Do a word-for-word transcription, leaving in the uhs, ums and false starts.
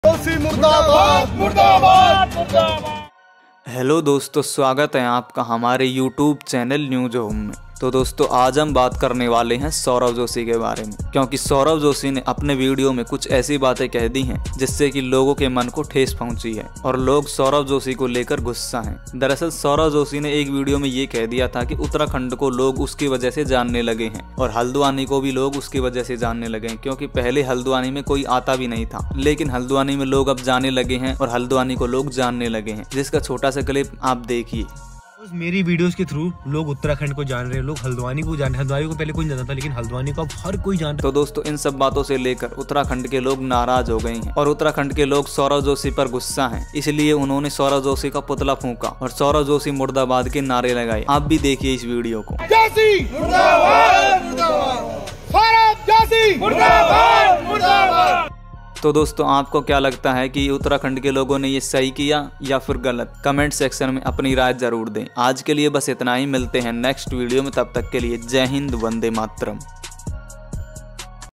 जोशी मुर्दाबाद मुर्दाबाद मुर्दाबाद। हेलो दोस्तों, स्वागत है आपका हमारे यूट्यूब चैनल न्यूज होम में। तो दोस्तों आज हम बात करने वाले हैं सौरव जोशी के बारे में, क्योंकि सौरव जोशी ने अपने वीडियो में कुछ ऐसी बातें कह दी हैं जिससे कि लोगों के मन को ठेस पहुंची है और लोग सौरव जोशी को लेकर गुस्सा हैं। दरअसल सौरव जोशी ने एक वीडियो में ये कह दिया था कि उत्तराखंड को लोग उसकी वजह से जानने लगे हैं और हल्द्वानी को भी लोग उसकी वजह से जानने लगे हैं, क्योंकि पहले हल्द्वानी में कोई आता भी नहीं था, लेकिन हल्द्वानी में लोग अब जाने लगे हैं और हल्द्वानी को लोग जानने लगे हैं, जिसका छोटा सा क्लिप आप देखिए। मेरी वीडियोस के थ्रू लोग उत्तराखंड को जान रहे हैं, लोग हल्द्वानी को जान रहे हैं। हल्द्वानी को पहले कोई नहीं जानता था, लेकिन हल्द्वानी को अब हर कोई जान रहा है। तो दोस्तों इन सब बातों से लेकर उत्तराखंड के लोग नाराज हो गए हैं और उत्तराखंड के लोग सौरव जोशी पर गुस्सा हैं, इसलिए उन्होंने सौरव जोशी का पुतला फूंका और सौरव जोशी मुर्दाबाद के नारे लगाए। आप भी देखिए इस वीडियो को। जोशी मुर्दाबाद मुर्दाबाद, सौरव जोशी मुर्दाबाद मुर्दाबाद। तो दोस्तों आपको क्या लगता है कि उत्तराखंड के लोगों ने ये सही किया या फिर गलत? कमेंट सेक्शन में अपनी राय जरूर दें। आज के लिए बस इतना ही, मिलते हैं नेक्स्ट वीडियो में, तब तक के लिए जय हिंद, वंदे मातरम।